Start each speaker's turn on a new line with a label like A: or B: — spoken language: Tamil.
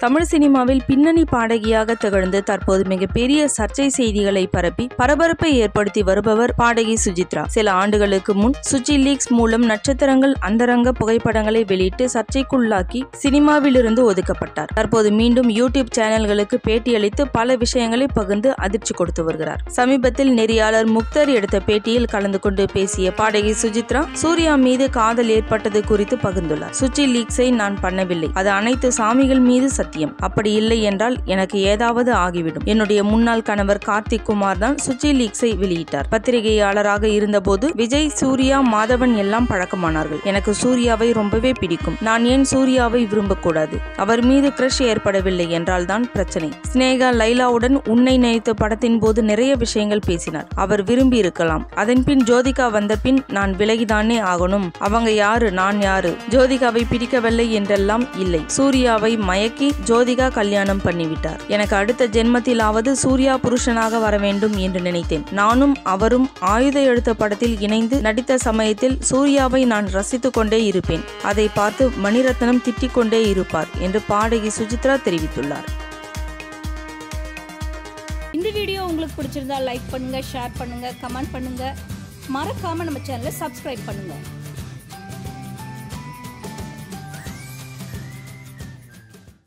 A: தமிழ் சினிமாவில் பின்னணி பாடகியாக திகழ்ந்து தற்போது மிகப்பெரிய சர்ச்சை செய்திகளை பரப்பி பரபரப்பை ஏற்படுத்தி வருபவர் பாடகி சுசித்ரா. சில ஆண்டுகளுக்கு முன் சுச்சி லீக்ஸ் மூலம் நட்சத்திரங்கள் அந்தரங்க புகைப்படங்களை வெளியிட்டு சர்ச்சைக்குள்ளாக்கி சினிமாவிலிருந்து ஒதுக்கப்பட்டார். தற்போது மீண்டும் யூடியூப் சேனல்களுக்கு பேட்டியளித்து பல விஷயங்களை பகிர்ந்து அதிர்ச்சி கொடுத்து வருகிறார். சமீபத்தில் நெறியாளர் முக்தர் எடுத்த பேட்டியில் கலந்து கொண்டு பேசிய பாடகி சுசித்ரா சூர்யா மீது காதல் ஏற்பட்டது குறித்து பகிர்ந்துள்ளார். சுச்சி லீக்ஸை நான் பண்ணவில்லை, அது அனைத்து சாமிகள் மீது சத்தியம். அப்படி இல்லை என்றால் எனக்கு ஏதாவது ஆகிவிடும். என்னுடைய முன்னாள் கணவர் கார்த்திக் குமார் தான் சுச்சி லீக்ஸை வெளியிட்டார். பத்திரிகையாளராக இருந்தபோது விஜய், சூர்யா, மாதவன் எல்லாம் பழக்கமானார்கள். எனக்கு சூர்யாவை ரொம்பவே பிடிக்கும். நான் ஏன் சூர்யாவை விரும்பக்கூடாது? அவர் மீது கிரஷ் ஏற்படவில்லை என்றால் தான் பிரச்சனை. ஸ்னேகா லைலாவுடன் உன்னை நினைத்த படத்தின் போது நிறைய விஷயங்கள் பேசினார். அவர் விரும்பி இருக்கலாம். அதன் பின் ஜோதிகா வந்த பின் நான் விலகிதானே ஆகணும். அவங்க யாரு, நான் யாரு? ஜோதிகாவை பிடிக்கவில்லை என்றெல்லாம் இல்லை. சூர்யாவை மயக்கி ஜோதிகா கல்யாணம் பண்ணிவிட்டார். எனக்கு அடுத்த ஜென்மத்திலாவது சூர்யா புருஷனாக வர வேண்டும் என்று நினைத்தேன். நானும் அவரும் ஆயுத எழுத்த படத்தில் இணைந்து நடித்த சமயத்தில் சூர்யாவை நான் ரசித்துக் கொண்டே இருப்பேன். அதை பார்த்து மணிரத்னம் திட்டிக் கொண்டே இருப்பார் என்று பாடகி சுசித்ரா தெரிவித்துள்ளார்.
B: இந்த வீடியோ உங்களுக்கு பிடிச்சிருந்தா லைக் பண்ணுங்க, ஷேர் பண்ணுங்க, கமெண்ட் பண்ணுங்க. மறக்காம நம்ம சேனலை சப்ஸ்கிரைப் பண்ணுங்க.